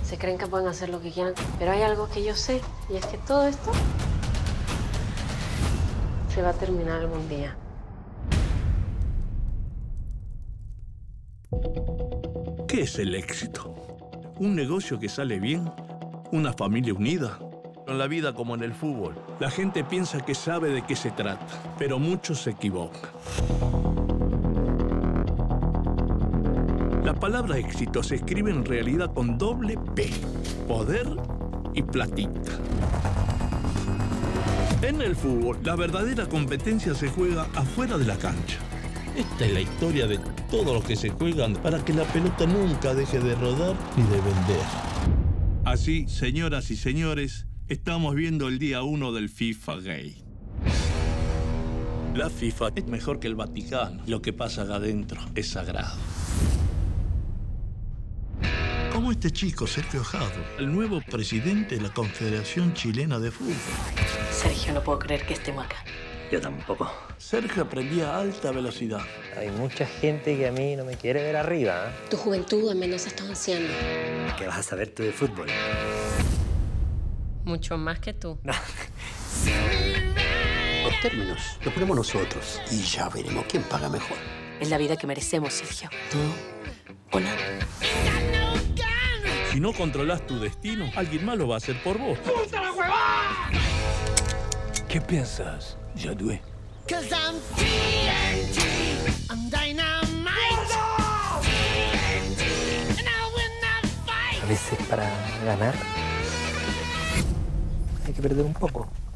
Se creen que pueden hacer lo que quieran, pero hay algo que yo sé, y es que todo esto se va a terminar algún día. ¿Qué es el éxito? ¿Un negocio que sale bien? ¿Una familia unida? En la vida como en el fútbol, la gente piensa que sabe de qué se trata, pero muchos se equivocan. La palabra éxito se escribe en realidad con doble P, poder y platita. En el fútbol, la verdadera competencia se juega afuera de la cancha. Esta es la historia de todos los que se juegan para que la pelota nunca deje de rodar ni de vender. Así, señoras y señores, estamos viendo el día 1 del FIFA Gay. La FIFA es mejor que el Vaticano. Lo que pasa acá adentro es sagrado. Como este chico, Sergio Jado, el nuevo presidente de la Confederación Chilena de Fútbol. Sergio, no puedo creer que estemos acá. Yo tampoco. Sergio aprendía a alta velocidad. Hay mucha gente que a mí no me quiere ver arriba, ¿eh? Tu juventud en Mendoza está anciana. ¿Qué vas a saber tú de fútbol? Mucho más que tú. No. Los términos los ponemos nosotros y ya veremos quién paga mejor. Es la vida que merecemos, Sergio. Todo o nada. Si no controlas tu destino, alguien más lo va a hacer por vos. ¡Puta la huevada! ¿Qué piensas, Jadwe? A veces para ganar hay que perder un poco.